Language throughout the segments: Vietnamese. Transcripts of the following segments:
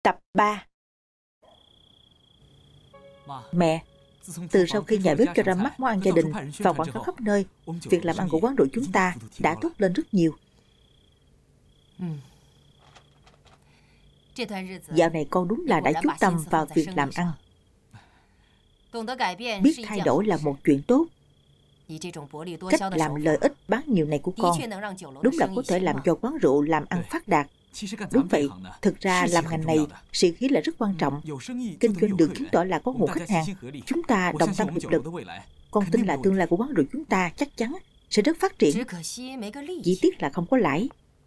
Tập 3. Mẹ, từ sau khi nhà bếp cho ra mắt món ăn gia đình và quảng cáo khắp nơi, việc làm ăn của quán rượu chúng ta đã tốt lên rất nhiều. Dạo này con đúng là đã chú tâm vào việc làm ăn. Biết thay đổi là một chuyện tốt. Cách làm lợi ích bán nhiều này của con đúng là có thể làm cho quán rượu làm ăn phát đạt. Đúng vậy, thực ra làm ngành này, sĩ khí là rất quan trọng. Kinh doanh được chứng tỏ là có nguồn khách hàng. Chúng ta đồng tâm hiệp lực. Con tin là tương lai của quán rượu chúng ta chắc chắn sẽ rất phát triển. Chỉ tiếc là không có lãi.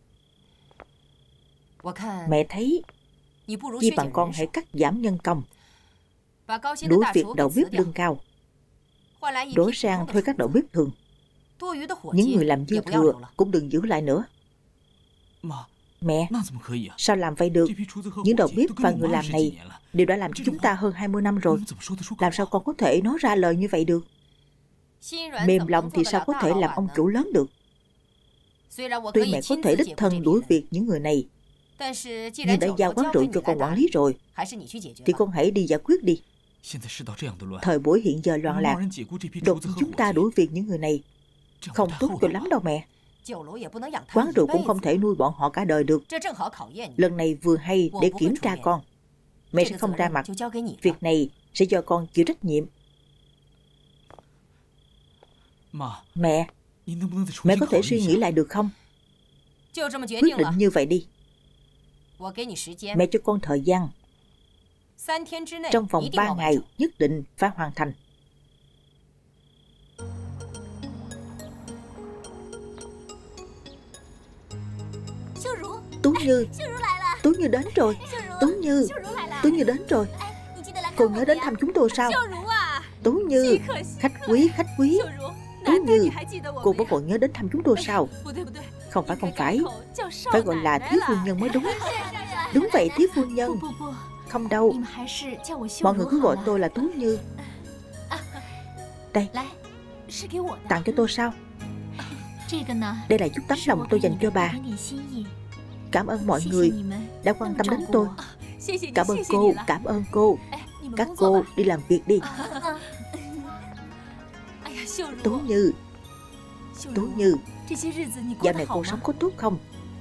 Mẹ thấy chi bằng con hãy cắt giảm nhân công, đuổi việc đầu bếp lương cao, đổi sang thuê các đầu bếp thường. Những người làm dư thừa cũng đừng giữ lại nữa. Mẹ, sao làm vậy được? Những đầu bếp và người làm này đều đã làm cho chúng ta hơn 20 năm rồi. Làm sao con có thể nói ra lời như vậy được? Mềm lòng thì sao có thể làm ông chủ lớn được? Tuy mẹ có thể đích thân đuổi việc những người này, nhưng đã giao quán rượu cho con quản lý rồi, thì con hãy đi giải quyết đi. Thời buổi hiện giờ loạn lạc, đột nhiên chúng ta đuổi việc những người này không tốt cho lắm đâu mẹ. Quán rượu cũng không thể nuôi bọn họ cả đời được. Lần này vừa hay để kiểm tra con. Mẹ sẽ không ra mặt. Việc này sẽ do con chịu trách nhiệm. Mẹ, mẹ có thể suy nghĩ lại được không? Quyết định như vậy đi. Mẹ cho con thời gian. Trong vòng 3 ngày nhất định phải hoàn thành. Tú Như đến rồi. Tú Như đến rồi. Cô nhớ đến thăm chúng tôi sao? Tú Như, khách quý. Tú Như, cô vẫn còn nhớ đến thăm chúng tôi sao? Không phải. Phải gọi là thiếu phu nhân mới đúng. Đúng vậy, thiếu phu nhân. Không đâu. Mọi người cứ gọi tôi là Tú Như. Đây, tặng cho tôi sao? Đây là chút tấm lòng tôi dành cho bà. Cảm ơn mọi người đã quan tâm đến tôi. Cảm ơn cô. Các cô đi làm việc đi. Tú Như, dạo này cô sống có tốt không?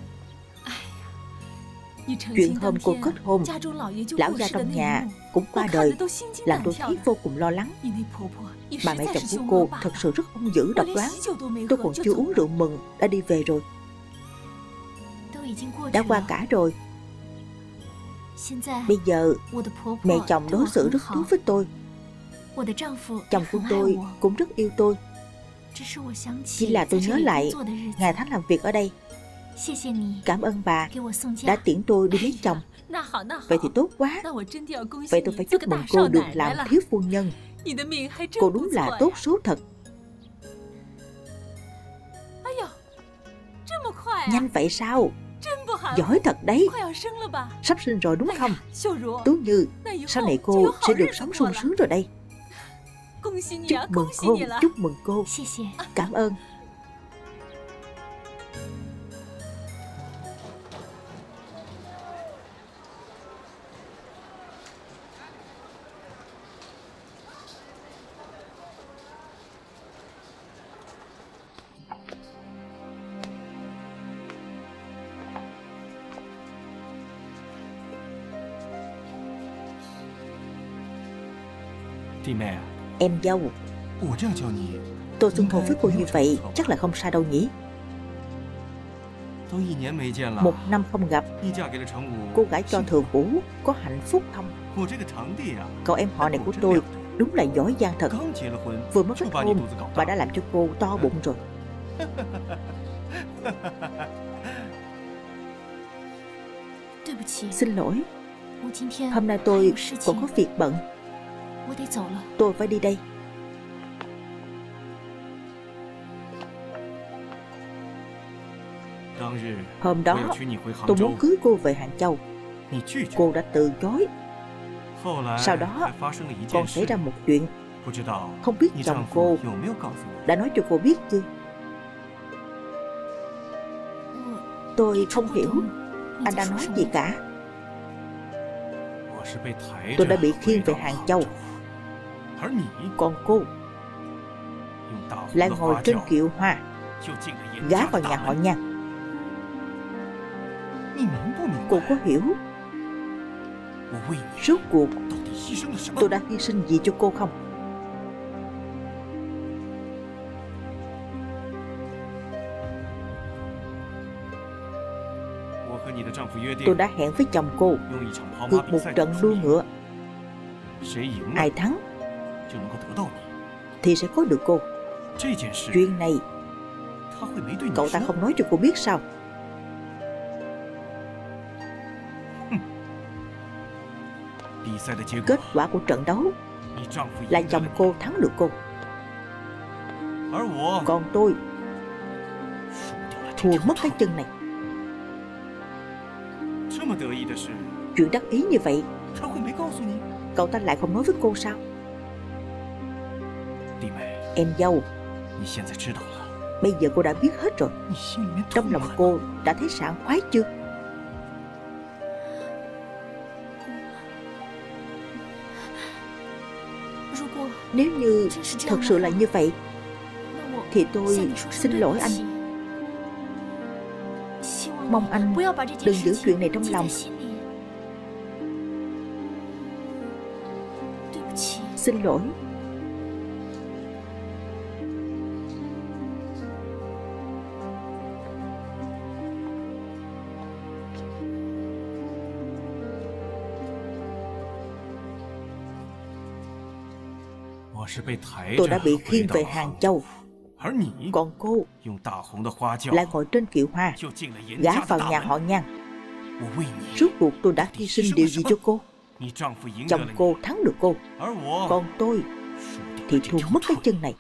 Chuyện hôm cô kết hôn, lão gia trong nhà cũng qua đời, làm tôi thấy vô cùng lo lắng. Bà mẹ chồng của cô thật sự rất hung dữ độc đoán. Tôi còn chưa uống rượu mừng đã đi về rồi. Đã qua cả rồi. Bây giờ mẹ chồng đối xử rất tốt với tôi. Chồng của tôi cũng rất yêu tôi. Chỉ là tôi nhớ lại ngày tháng làm việc ở đây. Cảm ơn bà đã tiễn tôi đi lấy chồng. Vậy thì tốt quá. Vậy tôi phải chúc mừng cô được làm thiếu phu nhân. Cô đúng là tốt số thật. Nhanh vậy sao? Giỏi thật đấy. Sắp sinh rồi đúng không? Tú Như, sau này cô sẽ được sống sung sướng rồi đây. Chúc mừng cô. Cảm ơn. Em dâu, tôi xưng hô với cô như vậy chắc là không sai đâu nhỉ? 1 năm không gặp, cô gả cho Thường Vũ có hạnh phúc không? Cậu em họ này của tôi đúng là giỏi giang thật. Vừa mới kết hôn mà đã làm cho cô to bụng rồi. Xin lỗi, hôm nay tôi còn có việc bận. Tôi phải đi đây. Hôm đó tôi muốn cưới cô về Hàng Châu. Cô đã từ chối. Sau đó còn xảy ra một chuyện. Không biết chồng cô đã nói cho cô biết chưa? Tôi không hiểu anh đang nói gì cả. Tôi đã bị khiêng về Hàng Châu. Còn cô lại ngồi trên kiệu hoa, gả vào nhà họ Nhan. Cô có hiểu rốt cuộc tôi đã hy sinh gì cho cô không? Tôi đã hẹn với chồng cô cược một trận đua ngựa, ai thắng thì sẽ có được cô. Chuyện này cậu ta không nói cho cô biết sao? Kết quả của trận đấu là chồng cô thắng được cô, còn tôi thua mất cái chân này. Chuyện đắc ý như vậy cậu ta lại không nói với cô sao? Em dâu, bây giờ cô đã biết hết rồi. Trong lòng cô đã thấy sảng khoái chưa? Nếu như thật sự là như vậy thì tôi xin lỗi anh. Mong anh đừng giữ chuyện này trong lòng. Xin lỗi. Tôi đã bị khiêng về Hàng Châu, còn cô lại ngồi trên kiệu hoa, gả vào nhà họ Nhan. Rốt cuộc tôi đã hy sinh điều gì cho cô? Chồng cô thắng được cô, còn tôi thì thua mất cái chân này.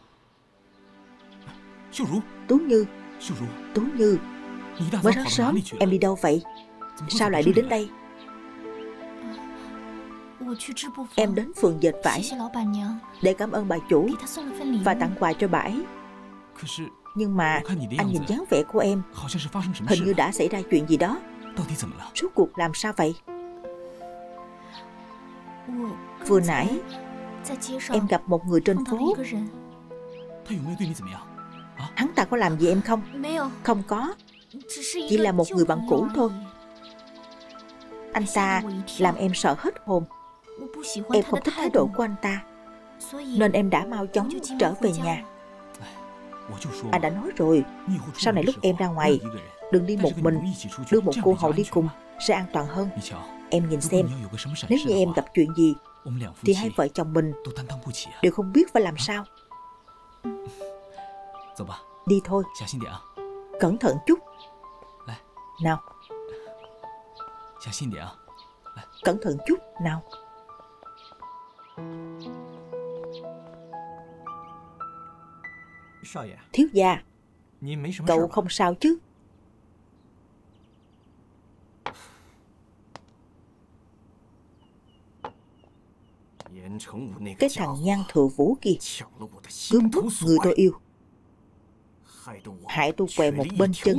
Tú Như, Tú Như, mới rất sớm em đi đâu vậy? Sao lại đi đến đây? Em đến phường dệt vải để cảm ơn bà chủ và tặng quà cho bà ấy. Nhưng mà anh nhìn dáng vẻ của em, hình như đã xảy ra chuyện gì đó. Rốt cuộc làm sao vậy? Vừa nãy em gặp một người trên phố. Hắn ta có làm gì em không? Không có, chỉ là một người bạn cũ thôi. Anh ta làm em sợ hết hồn. Em không thích thái độ của anh ta, nên em đã mau chóng trở về nhà. Anh đã nói rồi, sau này lúc em ra ngoài đừng đi một mình, đưa một cô hầu đi cùng sẽ an toàn hơn. Em nhìn xem, nếu như em gặp chuyện gì thì hai vợ chồng mình đều không biết phải làm sao. Đi thôi, cẩn thận chút. Nào, cẩn thận chút nào. Thiếu gia, cậu không sao chứ? Cái thằng Nhan Thừa Vũ kia cướp mất người tôi yêu, hại tôi què một bên chân.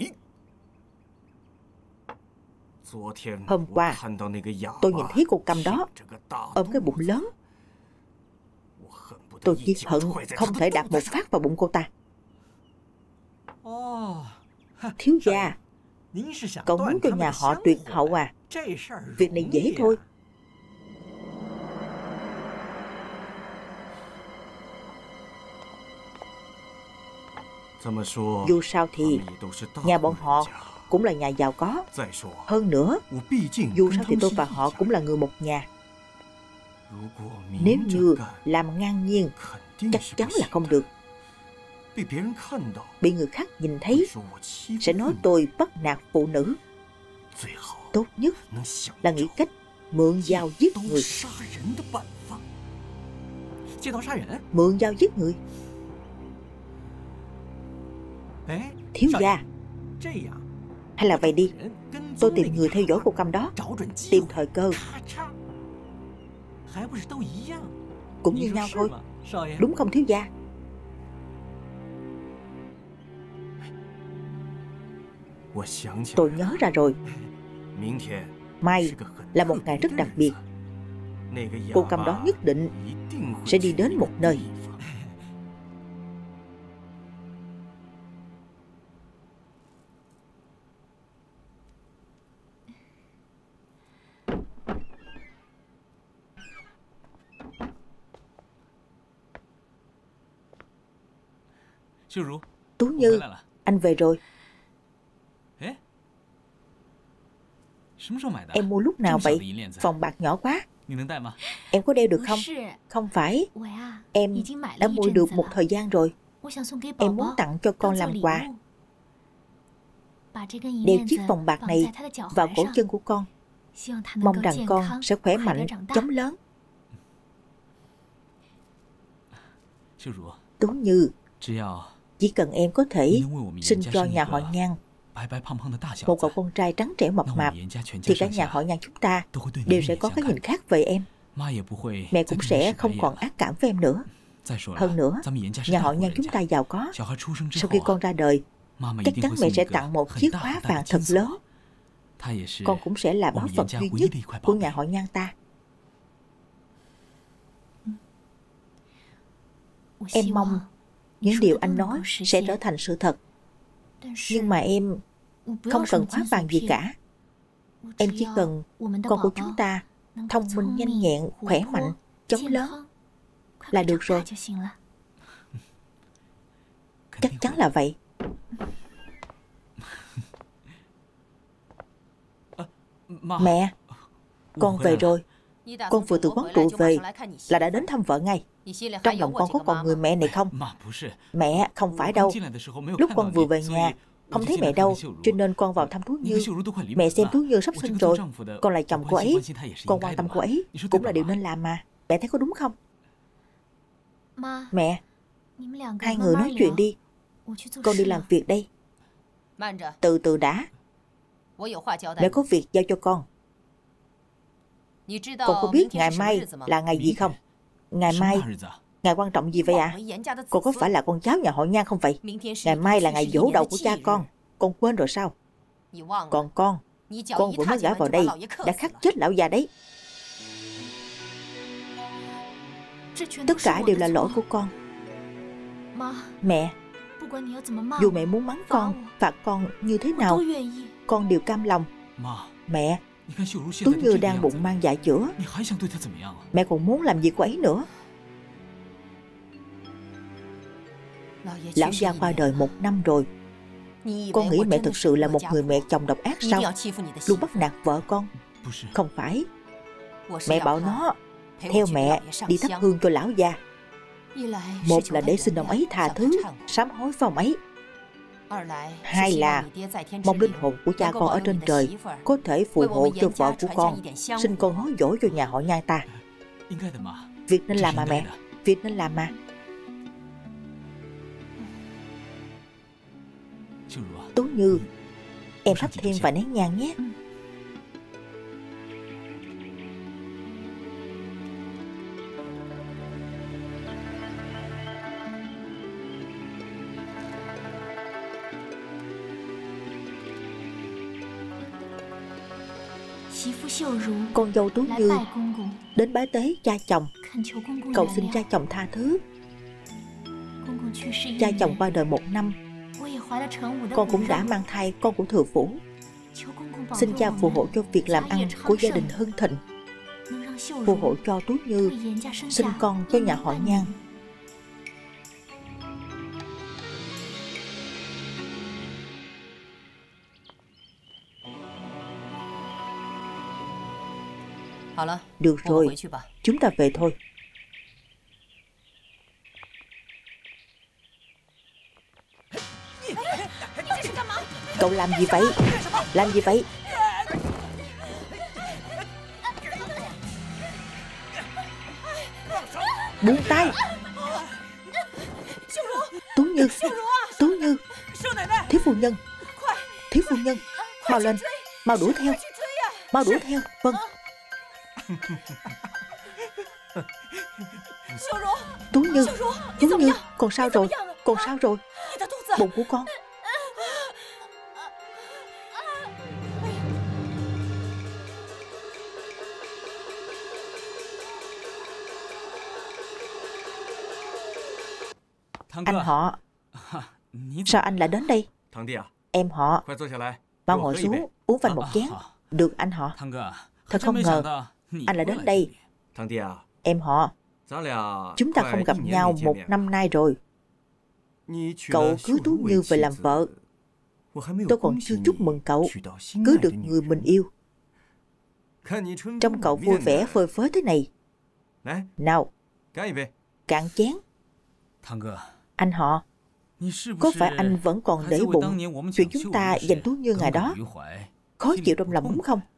Hôm qua tôi nhìn thấy cô Câm đó ôm cái bụng lớn. Tôi chỉ hận không thể đạp một phát vào bụng cô ta. Thiếu gia, cậu muốn cho nhà họ tuyệt hậu à? Việc này dễ thôi. Dù sao thì nhà bọn họ cũng là nhà giàu có. Hơn nữa, dù sao thì tôi và họ cũng là người một nhà. Nếu như làm ngang nhiên, chắc chắn là không được. Bị người khác nhìn thấy sẽ nói tôi bắt nạt phụ nữ. Tốt nhất là nghĩ cách mượn dao giết người. Mượn dao giết người. Thiếu gia, hay là vậy đi, tôi tìm người theo dõi cô Câm đó, tìm thời cơ. Cũng như nhau thôi, đúng không thiếu gia? Tôi nhớ ra rồi. Mai là một ngày rất đặc biệt. Cô cầm đó nhất định sẽ đi đến một nơi. Tú Như, anh về rồi. Em mua lúc nào vậy? Vòng bạc nhỏ quá. Em có đeo được không? Không phải, em đã mua được một thời gian rồi. Em muốn tặng cho con làm quà. Đeo chiếc vòng bạc này vào cổ chân của con. Mong rằng con sẽ khỏe mạnh, chóng lớn. Tú Như, chỉ cần em có thể sinh cho nhà họ Nhan một cậu con trai trắng trẻo mập mạp, thì cả nhà họ Nhan chúng ta đều sẽ có cái nhìn khác về em. Mẹ cũng sẽ không còn ác cảm với em nữa. Hơn nữa, nhà họ Nhan chúng ta giàu có. Sau khi con ra đời, chắc chắn mẹ sẽ tặng một chiếc khóa vàng thật lớn. Con cũng sẽ là báu vật duy nhất của nhà họ Nhan ta. Em mong những điều anh nói sẽ trở thành sự thật. Nhưng mà em không cần khóa vàng gì cả. Em chỉ cần con của chúng ta thông minh, nhanh nhẹn, khỏe mạnh, chóng lớn là được rồi. Chắc chắn là vậy. Mẹ, con về rồi. Con vừa từ quán rượu về là đã đến thăm vợ ngay. Trong lòng con có còn người mẹ này không? Mẹ, không phải đâu. Lúc con vừa về nhà không thấy mẹ đâu, cho nên con vào thăm Tú Như. Mẹ xem Tú Như sắp sinh rồi, con là chồng cô ấy, con quan tâm cô ấy cũng là điều nên làm mà. Mẹ thấy có đúng không? Mẹ, hai người nói chuyện đi. Con đi làm việc đây. Từ từ đã. Mẹ có việc giao cho con. Con có biết ngày mai là ngày gì không? Ngày mai, ngày quan trọng gì vậy ạ? Con có phải là con cháu nhà họ Nhan không vậy? Ngày mai là ngày giỗ đầu của cha con quên rồi sao? Còn con vừa mới gả vào đây đã khắc chết lão già đấy. Tất cả đều là lỗi của con. Mẹ, dù mẹ muốn mắng con, phạt con như thế nào, con đều cam lòng. Mẹ, Tú Như đang bụng mang dạ chữa, mẹ còn muốn làm gì cô ấy nữa? Lão gia qua đời 1 năm rồi. Con nghĩ mẹ thực sự là một người mẹ chồng độc ác sao? Luôn bắt nạt vợ con. Không phải. Mẹ bảo nó theo mẹ đi thắp hương cho lão gia. Một là để xin ông ấy tha thứ, sám hối với ông ấy. Hai là mong linh hồn của cha con ở trên trời có thể phù hộ cho vợ của con sinh con nối dõi cho nhà họ Nhan ta. Việc nên làm mà mẹ, việc nên làm mà. Tú Như, em thắp thêm vài nén nhang nhé. Con dâu Tú Như đến bái tế cha chồng, cầu xin cha chồng tha thứ. Cha chồng qua đời 1 năm, con cũng đã mang thai con của thừa phủ. Xin cha phù hộ cho việc làm ăn của gia đình hưng thịnh, phù hộ cho Tú Như sinh con cho nhà họ Nhan. Được rồi, chúng ta về thôi. Cậu làm gì vậy? Làm gì vậy? Buông tay. Tú Như, Tú Như, thiếu phu nhân, thiếu phu nhân, mau lên, mau đuổi theo, mau đuổi theo. Vâng. Tú Như, Tú Như, con sao rồi? Con sao rồi? Bụng của con. Anh họ, sao anh lại đến đây? Em họ, mau ngồi xuống uống vành một chén. Được anh họ. Thật không ngờ anh lại đến đây. Em họ, chúng ta không gặp nhau 1 năm nay rồi. Cậu cưới Tú Như về làm vợ. Tôi còn chưa chúc mừng cậu cưới được người mình yêu. Trông cậu vui vẻ phơi phới thế này. Nào, cạn chén. Anh họ, có phải anh vẫn còn để bụng chuyện chúng ta dành Tú Như ngày đó, khó chịu trong lòng đúng không?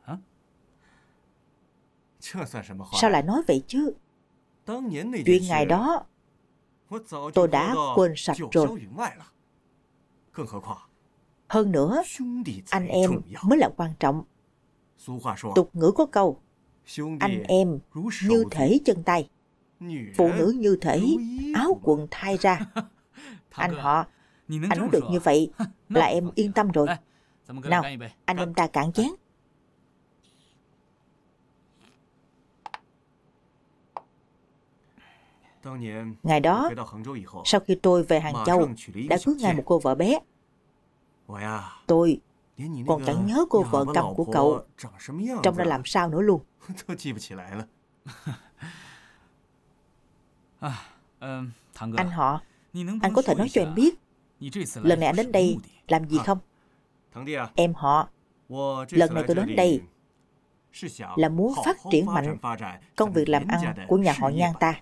Sao lại nói vậy chứ? Chuyện ngày đó tôi đã quên sạch rồi. Hơn nữa, anh em mới là quan trọng. Tục ngữ có câu, anh em như thể chân tay, phụ nữ như thể áo quần thay ra. Anh họ, anh nói được như vậy là em yên tâm rồi. Nào, anh em ta cạn chén. Ngày đó, sau khi tôi về Hàng Châu, đã cưới ngay một cô vợ bé. Tôi còn chẳng nhớ cô vợ cầm của cậu trông ra làm sao nữa luôn. Anh họ, anh có thể nói cho em biết lần này anh đến đây làm gì không? Em họ, lần này tôi đến đây là muốn phát triển mạnh công việc làm ăn của nhà họ Nhan ta.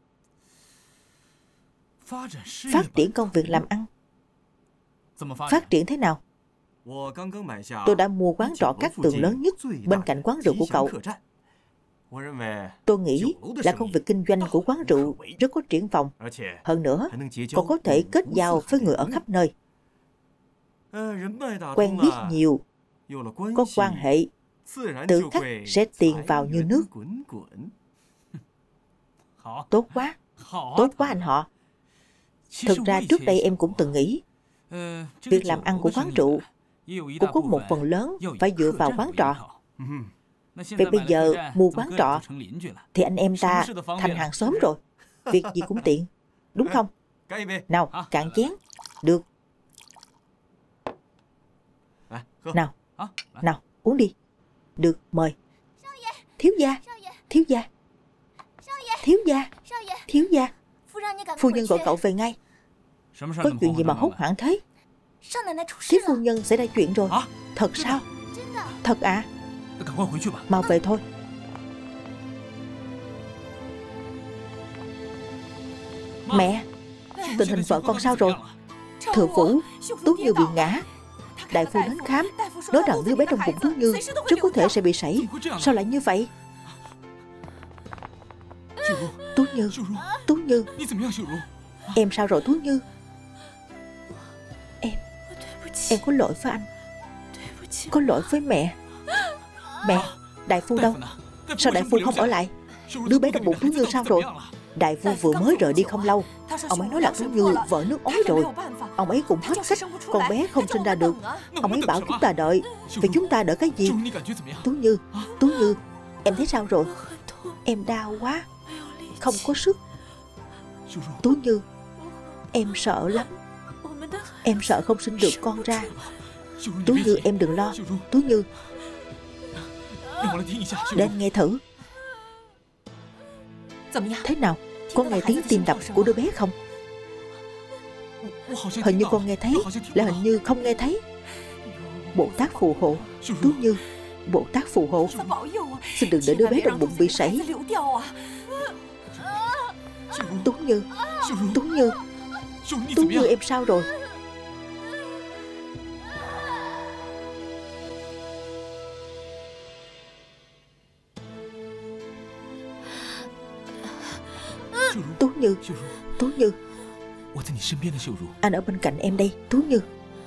Phát triển công việc làm ăn? Phát triển thế nào? Tôi đã mua quán trọ cát tường lớn nhất bên cạnh quán rượu của cậu. Tôi nghĩ là công việc kinh doanh của quán rượu rất có triển vọng. Hơn nữa, còn có thể kết giao với người ở khắp nơi. Quen biết nhiều, có quan hệ, tự khắc sẽ tiền vào như nước. Tốt quá, tốt quá anh họ. Thực ra trước đây em cũng từng nghĩ việc làm ăn của quán rượu cũng có một phần lớn phải dựa vào quán trọ. Vậy bây giờ mua quán trọ thì anh em ta thành hàng xóm rồi, việc gì cũng tiện, đúng không? Nào, cạn chén. Được. Nào, nào, uống đi. Được, mời. Thiếu gia, thiếu gia, thiếu gia, thiếu gia. Phu nhân gọi cậu về ngay. Có chuyện gì mà hốt hoảng thế? Thiếu phu nhân xảy ra chuyện rồi. Thật sao? Thật à? Mau về thôi. Mẹ, tình hình vợ con sao rồi? Thừa Vũ, Tú Như bị ngã. Đại phu đến khám, nói rằng đứa bé trong bụng Tú Như rất có thể sẽ bị sảy. Sao lại như vậy? Tú Như, Tú Như, em sao rồi Tú Như? Em có lỗi với anh, có lỗi với mẹ. Mẹ, đại phu đâu? Sao đại phu không ở lại? Đứa bé trong bụng Tú Như sao rồi? Đại phu vừa mới rời đi không lâu. Ông ấy nói là Tú Như vỡ nước ối rồi. Ông ấy cũng hết cách, con bé không sinh ra được. Ông ấy bảo chúng ta đợi. Vậy chúng ta đợi cái gì? Tú Như, Tú Như, em thấy sao rồi? Em đau quá, không có sức. Tú Như, em sợ lắm. Em sợ không sinh được con ra. Tú Như, em đừng lo. Tú Như, để anh nghe thử. Thế nào? Con nghe tiếng tim đập của đứa bé không? Hình như con nghe thấy, là hình như không nghe thấy. Bồ Tát phù hộ. Tú Như, Bồ Tát phù hộ. Xin đừng để đứa bé trong bụng bị sảy. Tú Như, Tú Như, Tú Như, em sao rồi? Tú Như, Tú Như, anh ở bên cạnh em đây. Tú Như,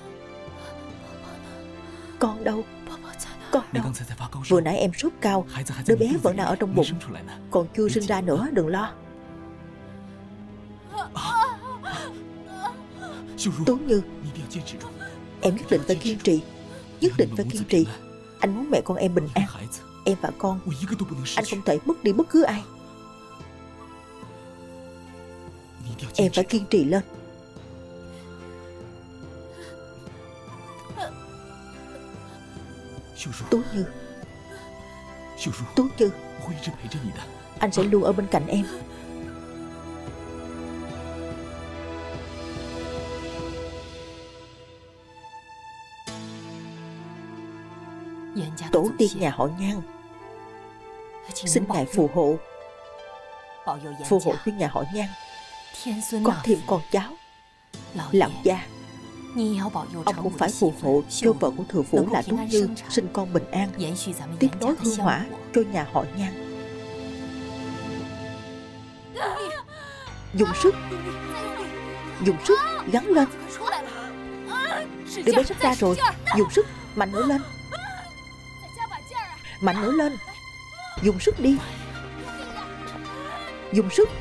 con đâu? Con đâu? Vừa nãy em sốt cao, đứa bé vẫn đang ở trong bụng, còn chưa sinh ra nữa, đừng lo. Tú Như, em nhất định phải kiên trì, nhất định phải kiên trì. Anh muốn mẹ con em bình an. Em và con, anh không thể mất đi bất cứ ai. Em phải kiên trì lên. Như. Tú Như, anh sẽ luôn ở bên cạnh em. Tổ tiên nhà họ Nhan, xin ngài phù hộ. Phù hộ cho nhà họ Nhan có thêm con cháu. Lão gia, ông cũng phải phù hộ cho vợ của thừa phủ là Tú Như sinh con bình an, tiếp nối hương hỏa cho nhà họ Nhan. Dùng sức, dùng sức, gắn lên. Đứa bé sắp ra rồi. Dùng sức, mạnh nữa lên. Mạnh nữa lên. Dùng sức đi. Dùng sức.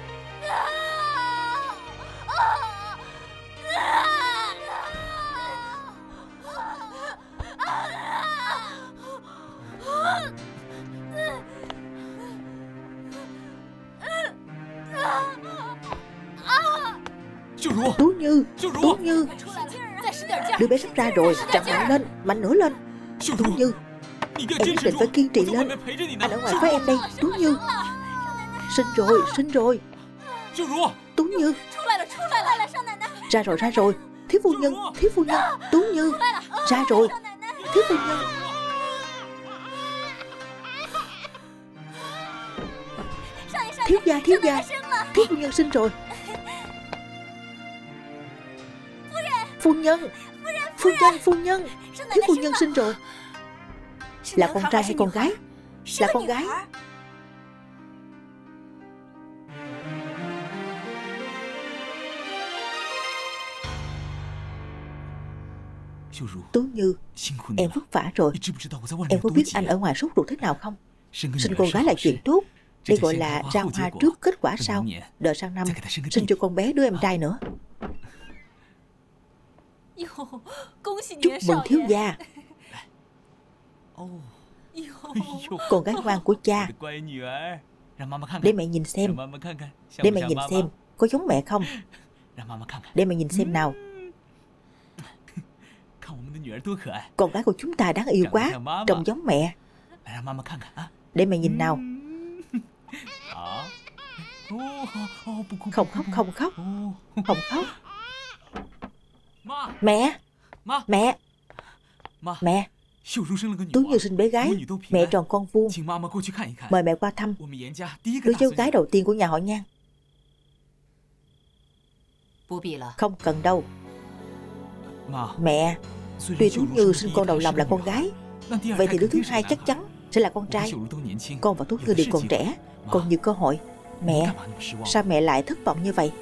Tú Như, Tú Như, đứa bé sắp ra rồi. Chặt mạnh lên, mạnh nữa lên. Tú Như, em nhất định phải kiên trì lên. Anh ở ngoài với em đây. Tú Như, sinh rồi, sinh rồi. Tú Như, ra rồi, ra rồi. Thiếu phu nhân, thiếu phu nhân. Tú Như, ra rồi. Thiếu phu nhân. Thiếu gia, thiếu gia. Thiếu phu nhân sinh rồi. Phu nhân, phu nhân, phu nhân. Thiếu phu nhân sinh rồi. Là con trai hay con gái? Là con gái. Tú Như, em vất vả rồi. Em có biết anh ở ngoài sốt ruột thế nào không? Sinh con gái là chuyện tốt. Đây gọi là ra hoa trước kết quả sau. Đợi sang năm sinh cho con bé đứa em trai nữa. Chúc mừng thiếu gia. Con gái ngoan của cha. Để mẹ nhìn xem. Để mẹ nhìn xem có giống mẹ không. Để mẹ nhìn xem nào. Con gái của chúng ta đáng yêu quá. Trông giống mẹ. Để mẹ nhìn nào. Không khóc, không khóc. Không khóc. Mẹ. Mẹ. Mẹ. Tú Như sinh bé gái. Mẹ tròn con vuông. Mời mẹ qua thăm. Đứa cháu gái đầu tiên của nhà họ Nhan. Không cần đâu. Mẹ, tuy Tú Như sinh con đầu lòng là con gái, vậy thì đứa thứ hai chắc chắn sẽ là con trai. Con và Tú Như đều còn trẻ, còn nhiều cơ hội. Mẹ, sao mẹ lại thất vọng như vậy?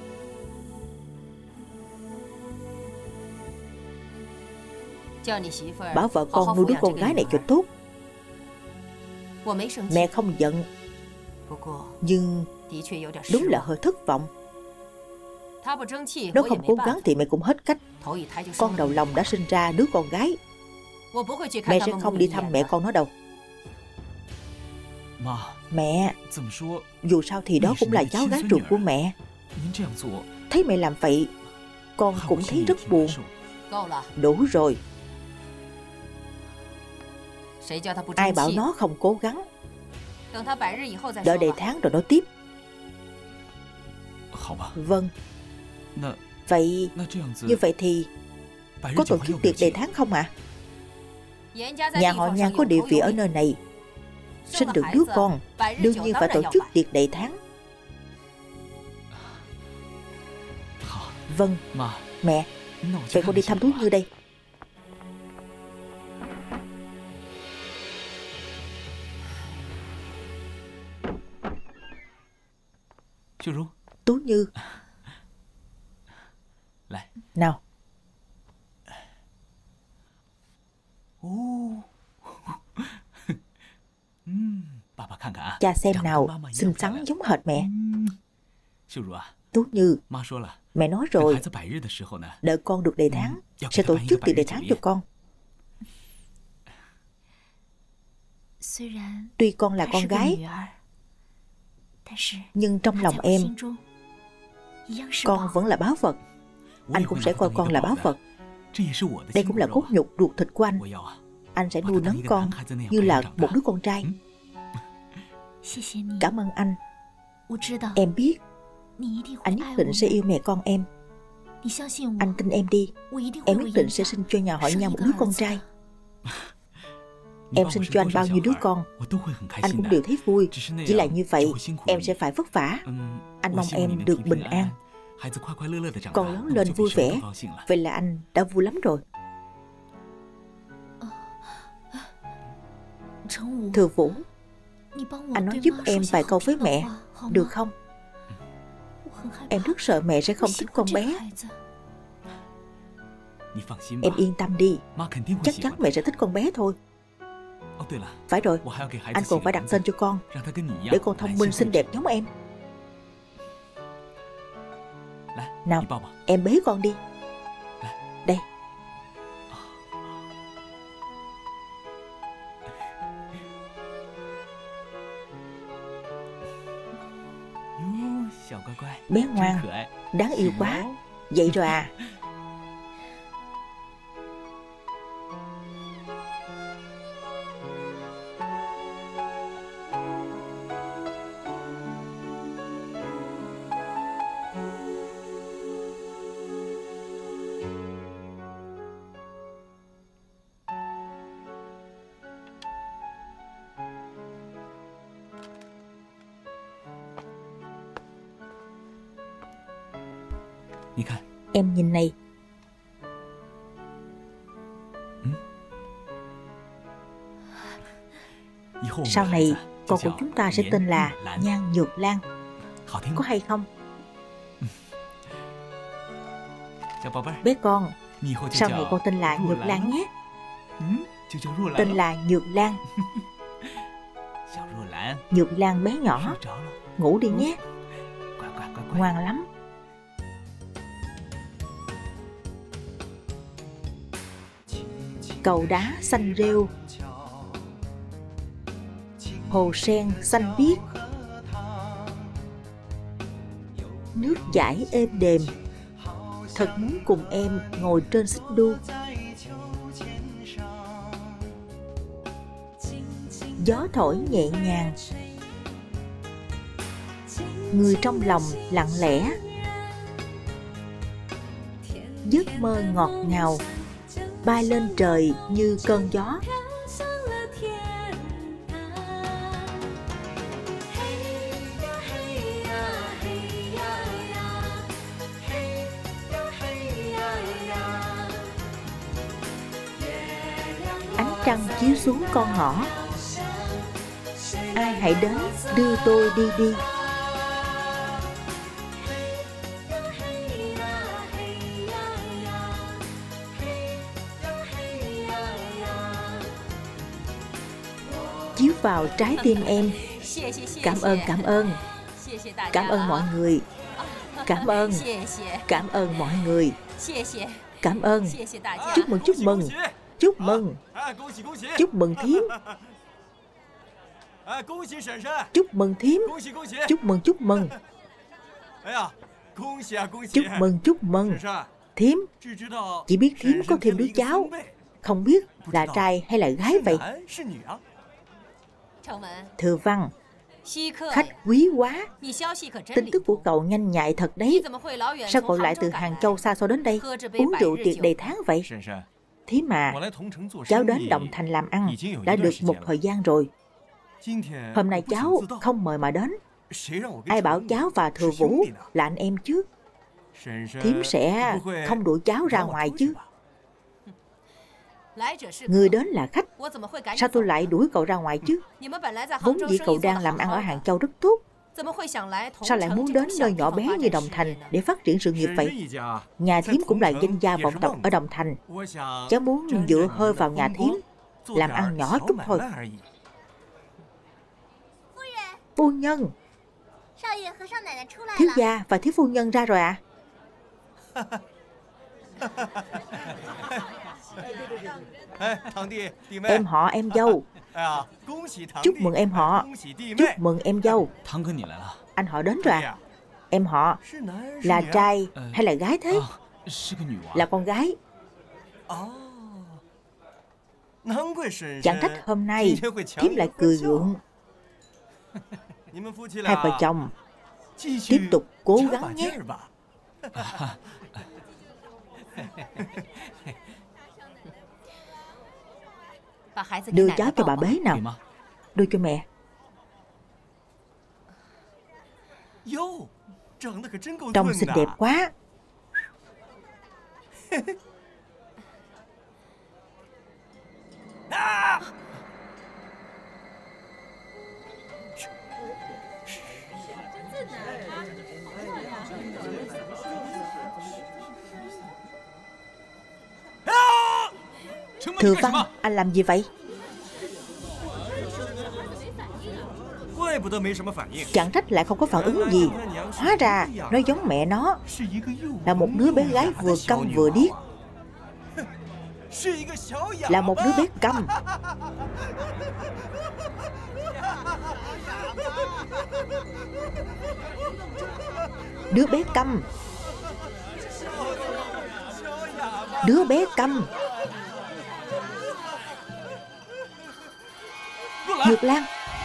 Bảo vợ con nuôi đứa con gái này cho tốt. Mẹ không giận, nhưng đúng là hơi thất vọng. Nếu không cố gắng thì mẹ cũng hết cách. Con đầu lòng đã sinh ra đứa con gái. Mẹ sẽ không đi thăm mẹ con nó đâu. Mẹ, dù sao thì đó cũng là cháu gái ruột của mẹ. Thấy mẹ làm vậy, con cũng thấy rất buồn. Đủ rồi. Ai bảo nó không cố gắng. Đợi đầy tháng rồi nói tiếp. Vâng. Vậy như vậy thì có tổ chức tiệc đầy tháng không ạ? Nhà họ Nhan có địa vị ở nơi này, sinh được đứa con đương nhiên phải tổ chức tiệc đầy tháng. Vâng. Mẹ, vậy con đi thăm Tú Như đây. Tú Như, nào. Cha xem nào, xinh xắn giống hệt mẹ. Tú Như, mẹ nói rồi, đợi con được đầy tháng sẽ tổ chức tiệc đầy tháng cho con. Tuy con là con gái, nhưng trong lòng em, con vẫn là báu vật. Anh cũng sẽ coi con là báu vật. Đây cũng là cốt nhục ruột thịt của anh. anh sẽ nuôi nấng con như là một đứa con trai. Cảm ơn anh. Em biết anh nhất định sẽ yêu mẹ con em. Anh tin em đi. Em nhất định sẽ sinh cho nhà họ Nhan một đứa con trai. Em sinh cho anh bao nhiêu đứa con, anh cũng đều thấy vui. Chỉ là như vậy em sẽ phải vất vả. Anh mong em được bình an, con lớn lên vui vẻ. Vậy là anh đã vui lắm rồi. Thừa Vũ, anh nói giúp em vài câu với mẹ, được không? Em rất sợ mẹ sẽ không thích con bé. Em yên tâm đi, chắc chắn mẹ sẽ thích con bé thôi. Phải rồi, anh còn phải đặt tên cho con, để con thông minh xinh đẹp giống em. Nào, em bế con đi. Đây. Bé ngoan, đáng yêu quá. Vậy rồi à? Em nhìn này. Sau này con của chúng ta sẽ tên là Nhan Nhược Lan. Có hay không? Bé con, sau này con tên là Nhược Lan nhé. Tên là Nhược Lan. Nhược Lan bé nhỏ, ngủ đi nhé. Ngoan lắm. Cầu đá xanh rêu, hồ sen xanh biếc, nước chảy êm đềm. Thật muốn cùng em ngồi trên xích đu. Gió thổi nhẹ nhàng, người trong lòng lặng lẽ. Giấc mơ ngọt ngào bay lên trời như cơn gió. Ánh trăng chiếu xuống con ngõ. Ai hãy đến đưa tôi đi đi. Chiếu vào trái tim em. Cảm ơn, cảm ơn. Cảm ơn mọi người. Cảm ơn. Cảm ơn mọi người. Cảm ơn. Chúc mừng, chúc mừng. Chúc mừng. Chúc mừng thím. Chúc mừng thím. Chúc mừng, chúc mừng. Chúc mừng, chúc mừng. Thím, chỉ biết thím có thêm đứa cháu, không biết là trai hay là gái vậy. Thừa Văn, khách quý quá. Tin tức của cậu nhanh nhạy thật đấy. Sao cậu lại từ Hàng Châu xa xôi đến đây uống rượu tiệc đầy tháng vậy? Thím mà, cháu đến Đồng Thành làm ăn đã được một thời gian rồi. Hôm nay cháu không mời mà đến. Ai bảo cháu và Thừa Vũ là anh em chứ? Thím sẽ không đuổi cháu ra ngoài chứ? Người đến là khách, sao tôi lại đuổi cậu ra ngoài chứ? Vốn dĩ cậu đang làm ăn ở Hàng Châu rất tốt, sao lại muốn đến nơi nhỏ bé như Đồng Thành để phát triển sự nghiệp vậy? Nhà thím cũng là danh gia vọng tộc ở Đồng Thành. Cháu muốn dựa hơi vào nhà thím, làm ăn nhỏ chút thôi. Phu nhân, thiếu gia và thiếu phu nhân ra rồi à? Em họ em dâu. Chúc mừng em họ. Chúc mừng em dâu. Anh họ đến rồi à? Em họ là trai hay là gái thế? Là con gái. Chẳng trách hôm nay thiếp lại cười gượng. Hai vợ chồng tiếp tục cố gắng nhé. Đưa cháu cho bà bế nào. Đưa cho mẹ. Trông xinh đẹp quá. Thừa Văn, anh làm gì vậy? Chẳng trách lại không có phản ứng gì. Hóa ra nó giống mẹ nó, là một đứa bé gái vừa câm vừa điếc. Là một đứa bé câm. Đứa bé câm. Đứa bé câm. Dược Lan.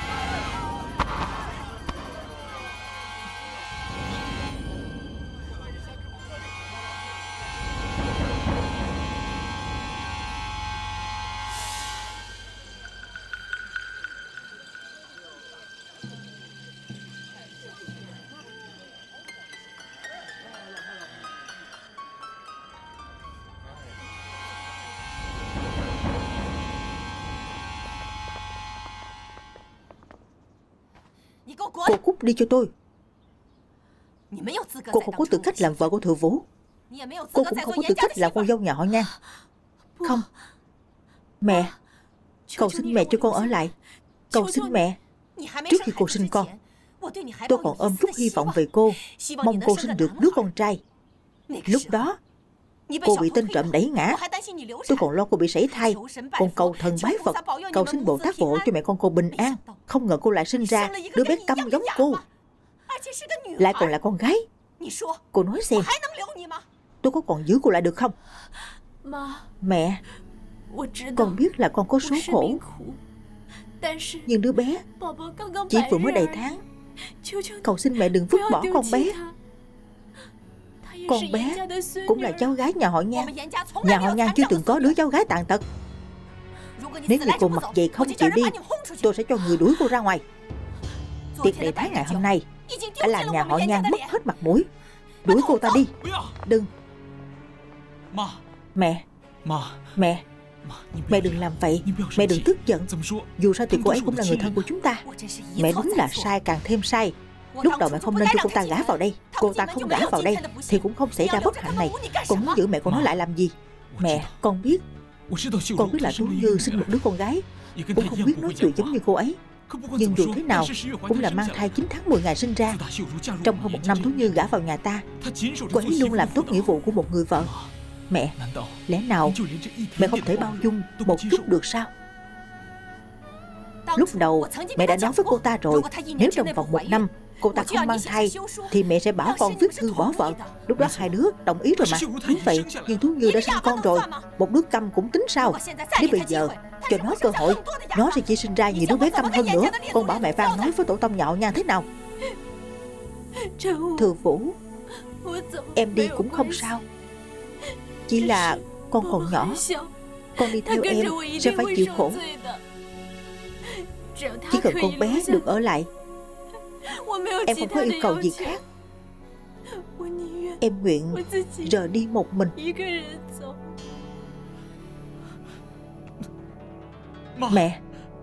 Cô cút đi cho tôi. Cô không có tư cách làm vợ của Thừa Vũ. Cô cũng không có tư cách làm con dâu nhà họ Nhan. Không. Mẹ, cầu xin mẹ cho con ở lại. Cầu xin mẹ. Trước khi cô sinh con, tôi còn ôm chút hy vọng về cô, mong cô sinh được đứa con trai. Lúc đó cô bị tên trộm đẩy ngã, tôi còn lo cô bị sảy thai, còn cầu thần bái Phật, cầu xin Bồ Tát phù hộ cho mẹ con cô bình an. Không ngờ cô lại sinh ra đứa bé câm giống cô, lại còn là con gái. Cô nói xem, tôi có còn giữ cô lại được không? Mẹ, con biết là con có số khổ, nhưng đứa bé chỉ vừa mới đầy tháng. Cầu xin mẹ đừng vứt bỏ con bé. Con bé cũng là cháu gái nhà họ Nhan. Nhà họ Nhan chưa từng có đứa cháu gái tàn tật. Nếu như cô mặc vậy không chịu đi, tôi sẽ cho người đuổi cô ra ngoài. Tiệc đầy tháng ngày hôm nay đã làm nhà họ Nhan mất hết mặt mũi. Đuổi cô ta đi. Đừng. Mẹ. Mẹ. Mẹ đừng làm vậy. Mẹ đừng tức giận. Dù sao thì cô ấy cũng là người thân của chúng ta. Mẹ đúng là sai càng thêm sai. Lúc đầu mẹ không nên cho cô ta gả vào đây. Cô ta không gả vào đây thì cũng không xảy ra bất hạnh này. Con muốn giữ mẹ con nó lại làm gì? Mẹ, con biết. Con biết là Tú Như sinh một đứa con gái, cũng không biết nói chuyện giống như cô ấy. Nhưng dù thế nào cũng là mang thai 9 tháng 10 ngày sinh ra. Trong hơn 1 năm Tú Như gả vào nhà ta, cô ấy luôn làm tốt nghĩa vụ của một người vợ. Mẹ, lẽ nào mẹ không thể bao dung một chút được sao? Lúc đầu mẹ đã nói với cô ta rồi, nếu trong vòng 1 năm cô ta không mang thai thì mẹ sẽ bảo con viết thư bỏ vợ. Lúc đó hai đứa đồng ý rồi mà. Đúng vậy, nhưng Tú Như đã sinh con rồi. Một đứa câm cũng tính sao? Nếu bây giờ cho nó cơ hội, nó sẽ chỉ sinh ra nhiều đứa bé câm hơn nữa. Con bảo mẹ Vang nói với tổ tông nhà họ Nhan thế nào? Thừa Vũ, em đi cũng không sao. Chỉ là con còn nhỏ, con đi theo em sẽ phải chịu khổ. Chỉ cần con bé được ở lại, em không có yêu cầu gì khác. Em nguyện rời đi một mình. Mẹ.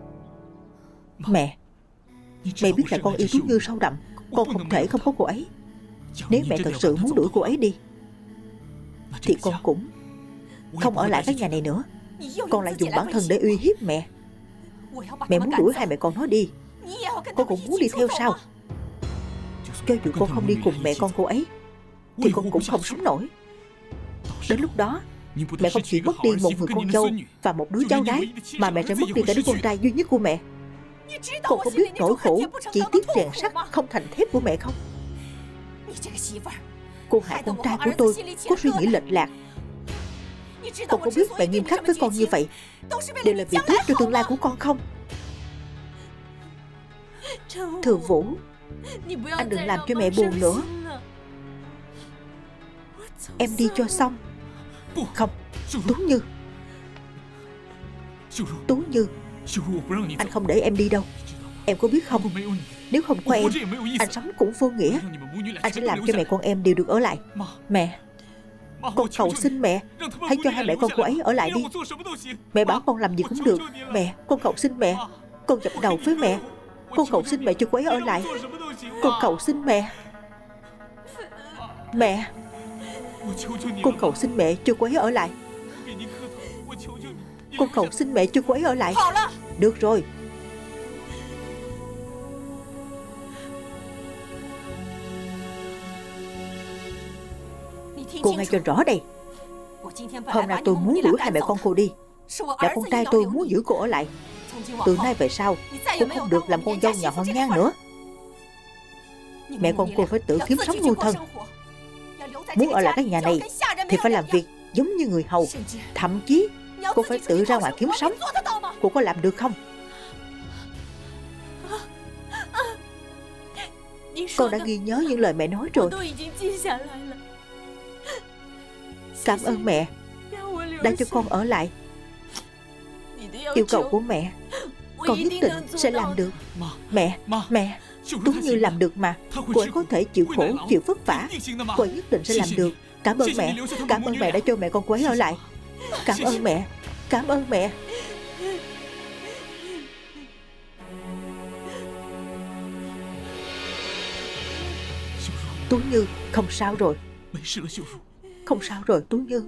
Mẹ biết là con yêu Tú Như sâu đậm. Con không thể không có cô ấy. Nếu mẹ thật sự muốn đuổi cô ấy đi thì con cũng không ở lại cái nhà này nữa. Con lại dùng bản thân để uy hiếp mẹ. Mẹ muốn đuổi hai mẹ con nó đi, con cũng muốn đi theo sao? Cho dù con không đi cùng mẹ con cô ấy thì con cũng không sống nổi. Đến lúc đó mẹ không chỉ mất đi một người con dâu và một đứa cháu gái, mà mẹ sẽ mất đi cả đứa con trai duy nhất của mẹ. Con không biết nỗi khổ chỉ tiếc rèn sắt không thành thép của mẹ không? Cô hại con trai của tôi có suy nghĩ lệch lạc. Con có biết mẹ nghiêm khắc với con như vậy đều là vì tốt cho tương lai của con không? Thường Vũ, anh đừng làm cho mẹ buồn nữa. Em đi cho xong. Không, Tú Như. Tú Như, anh không để em đi đâu. Em có biết không, nếu không có em, anh sống cũng vô nghĩa. Anh sẽ làm cho mẹ con em đều được ở lại. Mẹ, con cầu xin mẹ, hãy cho hai mẹ con cô ấy ở lại đi. Mẹ bảo con làm gì cũng được. Mẹ, con cầu xin mẹ. Con dập đầu với mẹ. Con cầu xin mẹ cho cô ấy ở lại. Con cầu xin mẹ. Mẹ, con cầu xin mẹ cho cô ấy ở lại. Con cầu xin mẹ cho cô ấy ở lại. Được rồi. Cô nghe cho rõ đây. Hôm nay tôi muốn đuổi hai mẹ con cô đi. Là con trai tôi muốn giữ cô ở lại. Từ nay về sau, cô không được làm con dâu nhà họ Nhan nữa. Mẹ con cô phải tự kiếm sống nuôi thân. Muốn ở lại cái nhà này thì phải làm việc giống như người hầu. Thậm chí cô phải tự ra ngoài kiếm sống. Cô có làm được không? Con đã ghi nhớ những lời mẹ nói rồi. Cảm ơn mẹ đã cho con ở lại. Yêu cầu của mẹ con nhất định sẽ làm được. Mẹ, Tú Như làm được mà. Cô ấy có thể chịu khổ, chịu vất vả. Cô ấy nhất định sẽ làm được. Cảm ơn mẹ. Cảm ơn mẹ đã cho mẹ con cô ấy ở lại. Cảm ơn mẹ. Cảm ơn mẹ. Tú Như, không sao rồi. Không sao rồi Tú Như.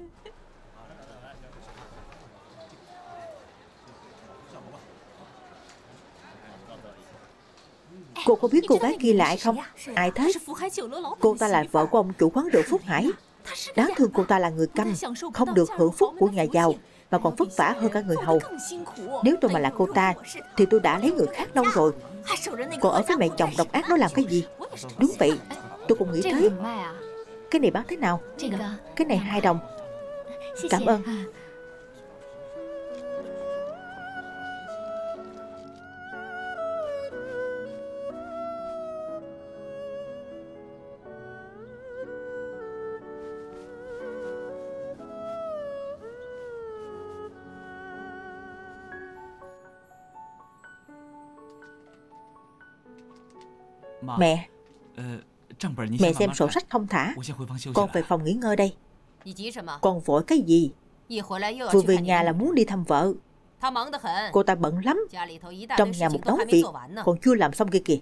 Cô có biết cô gái kia là ai không? Ai thế? Cô ta là vợ của ông chủ quán rượu Phúc Hải. Đáng thương cô ta là người câm, không được hưởng phúc của nhà giàu, mà còn vất vả hơn cả người hầu. Nếu tôi mà là cô ta thì tôi đã lấy người khác đâu rồi. Cô ở với mẹ chồng độc ác đó làm cái gì? Đúng vậy, tôi cũng nghĩ thế. Cái này bán thế nào? Cái này 2 đồng. Cảm ơn. Mẹ, mẹ xem sổ sách không thả. Con về phòng nghỉ ngơi đây. Con vội cái gì? Vừa về nhà là muốn đi thăm vợ. Cô ta bận lắm. Trong nhà một đống việc còn chưa làm xong kia kìa.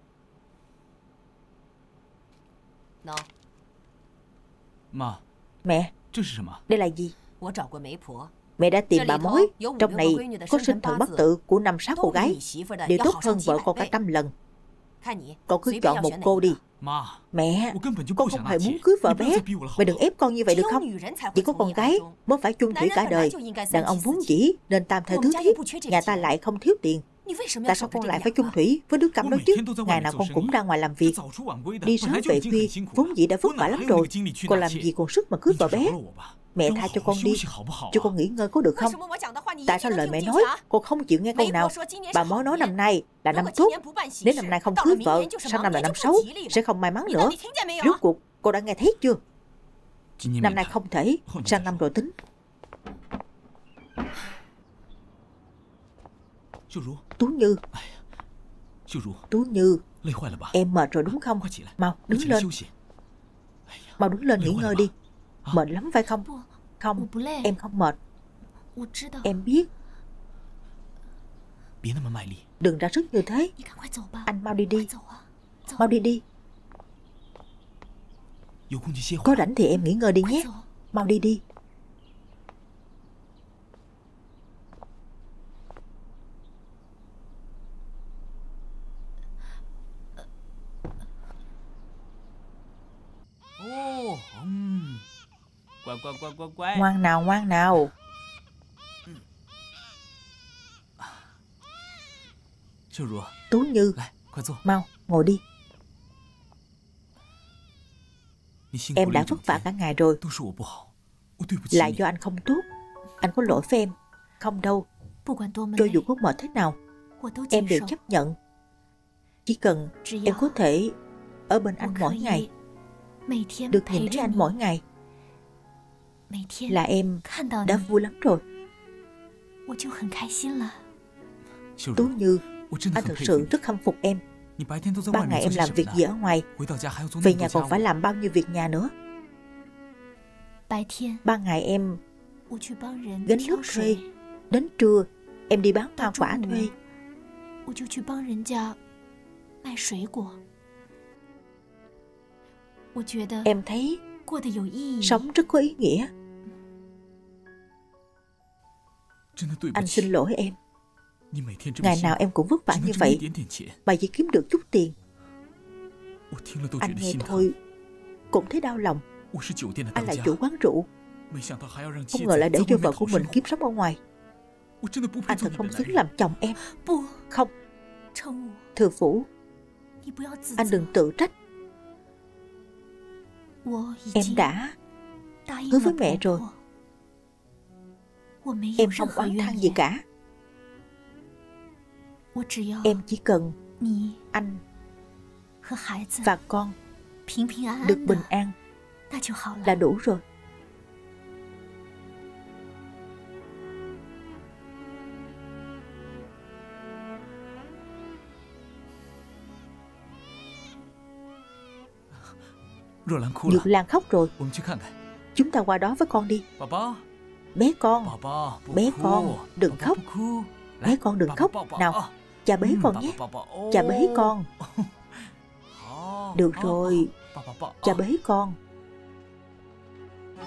Mẹ, đây là gì? Mẹ đã tìm bà mối. Trong này có sinh thần bất tử của 5-6 cô gái, đều tốt hơn vợ con cả 100 lần. Con cứ chọn một cô đi. Mẹ, con không hề muốn cưới vợ bé. Mẹ đừng ép con như vậy được không? Chỉ có con gái mới phải chung thủy cả đời. Đàn ông vốn dĩ nên tam thê tứ thiếp. Nhà ta lại không thiếu tiền. Tại sao con lại phải chung thủy với đứa câm đó chứ? Ngày nào con cũng ra ngoài làm việc, đi sớm về khuya, vốn dĩ đã vất vả lắm rồi. Con làm gì còn sức mà cưới vợ bé. Mẹ tha cho con đi, cho con nghỉ ngơi có được không? Tại sao lời mẹ nói con không chịu nghe câu nào? Bà mối nói năm nay là năm tốt. Nếu năm nay không cưới vợ, sang năm là năm xấu, sẽ không may mắn nữa. Rốt cuộc cô đã nghe thấy chưa? Năm nay không thể, sang năm rồi tính. Tú Như, Tú Như, em mệt rồi đúng không? Mau đứng lên. Mau đứng lên nghỉ ngơi đi. Mệt lắm phải không? Không, em không mệt. Em biết. Đừng ra sức như thế. Anh mau đi đi. Mau đi đi. Có rảnh thì em nghỉ ngơi đi nhé. Mau đi đi. Ngoan nào, ngoan nào. Tú Như, mau ngồi đi. Em đã vất vả cả ngày rồi. Là do anh không tốt. anh có lỗi với em. Không đâu, cho dù có mệt thế nào, em đều chấp nhận. Chỉ cần em có thể ở bên anh mỗi ngày, được nhìn thấy anh mỗi ngày, là em đã vui lắm rồi. Tú Như, anh thực sự rất khâm phục em. Ban ngày em làm việc gì ở ngoài, về nhà còn phải làm bao nhiêu việc nhà nữa. Ban ngày em gánh nước thuê, đến trưa em đi bán hoa quả thuê. Em thấy sống rất có ý nghĩa. Anh xin lỗi em. Ngày nào em cũng vất vả như vậy, mà chỉ kiếm được chút tiền. Anh nghe thôi cũng thấy đau lòng. Anh là chủ quán rượu, không ngờ lại để cho vợ của mình kiếm sống ở ngoài. Anh thật không xứng làm chồng em. Không, Thừa Vũ, anh đừng tự trách. Em đã hứa với mẹ rồi. Em không oán than gì cả. Em chỉ cần anh và con được bình an là đủ rồi. Nhược Lan khóc rồi. Chúng ta qua đó với con đi. Bé con, bé con, đừng khóc. Bé con đừng khóc. Nào, cha bế con nhé. Cha bế con. Được rồi, cha bế con.